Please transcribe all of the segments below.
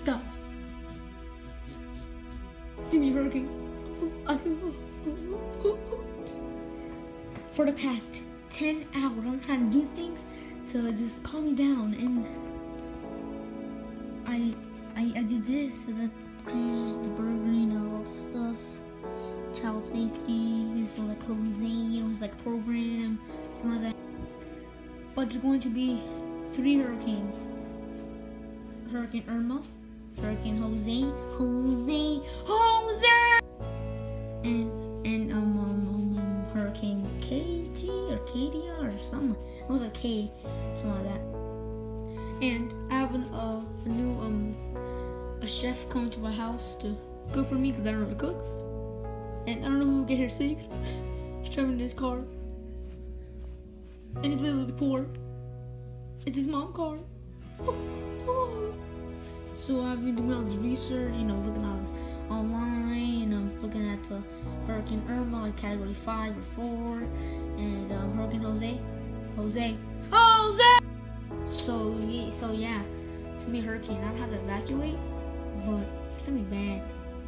Guys, give me a hurricane. For the past 10 hours, I'm trying to do things to just calm me down, and I did this, so that clears the burger, you know, all the stuff, child safety, this is like Jose, you know, it's like a program, something like that. But there's going to be 3 hurricanes: Hurricane Irma, Hurricane Jose, and Hurricane Katie or Katia or something. It was a K, something like that. And I have a new a chef coming to my house to cook for me because I don't know how to cook, and I don't know who will get here safe. He's driving his car, and he's literally poor. It's his mom's car. So I've been doing all this research, you know, looking online, looking at the Hurricane Irma, like Category 5 or 4, and Hurricane Jose. So yeah, it's gonna be a hurricane. I don't have to evacuate, but it's gonna be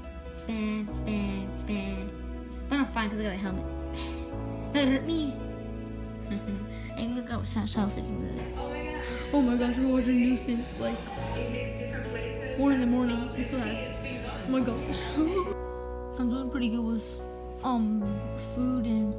bad. But I'm fine because I got a helmet. That hurt me. And look how child safety is. Oh my gosh, we're watching news since like 1 in the morning. This was, oh my gosh. I'm doing pretty good with food and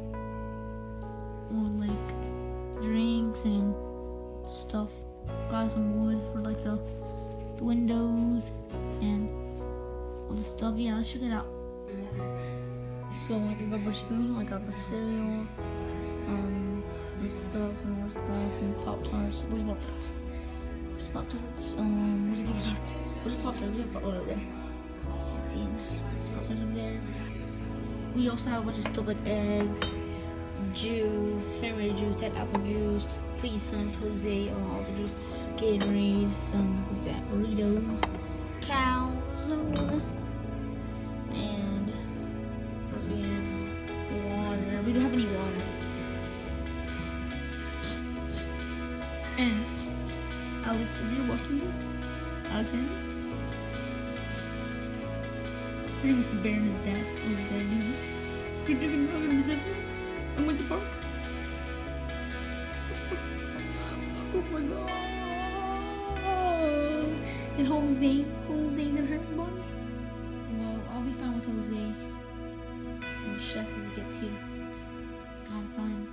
like drinks and stuff. Got some wood for like the windows and all the stuff. Yeah, let's check it out. So like I got a bunch of food, like I got a bunch of cereal, some stuff, some more stuff, and Pop-Tarts. Where's Pop-Tarts? Where's Pop-Tarts? Where's the Pop-Tarts? Where's Pop-Tarts? We have Pop-Tarts over there. Can't see him. There's Pop-Tarts over there. We also have a bunch of stuff like eggs, juice, cranberry juice, Ted apple juice, Pre-Sun, Jose, all the juice, Gatorade, some, what's that, Doritos, Calzone, and what else we have? Water. We don't have any water. And Alex, if you're watching this, Alexander, pretty much the bear and his dad, or his dad dude. You're drinking milk in Mississippi? I went to park. Oh my god. And Jose's gonna hurt my body. Well, I'll be fine with Jose and the chef when he gets here on time.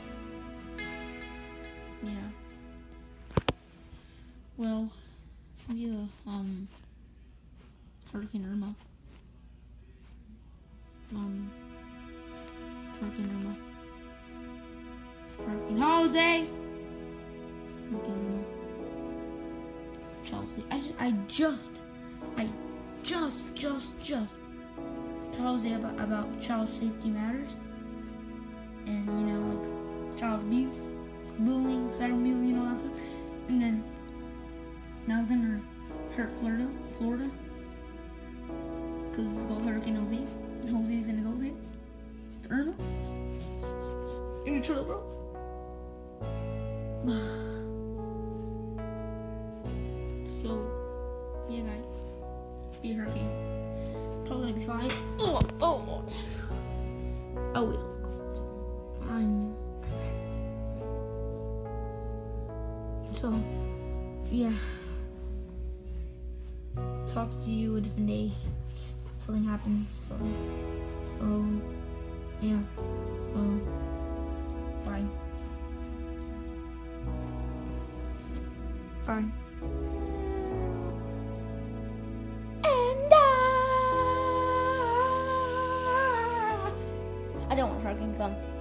Yeah. Well, yeah, Hurricane Irma. Hurricane Irma. Hurricane Jose! Hurricane Irma. Chelsea. I just told Jose about child safety matters. And, you know, like, child abuse, bullying, cyberbullying, and all that stuff. And then, now we're gonna hurt Florida, because it's called Hurricane Jose, and Jose's gonna go there. It's Irma. You're in trouble, bro. So, yeah, guys, be a hurricane. Probably gonna be fine. Oh, wait. So, yeah. Talk to you a different day. Something happens. So yeah. So bye. Bye. And I don't want hurricane to come.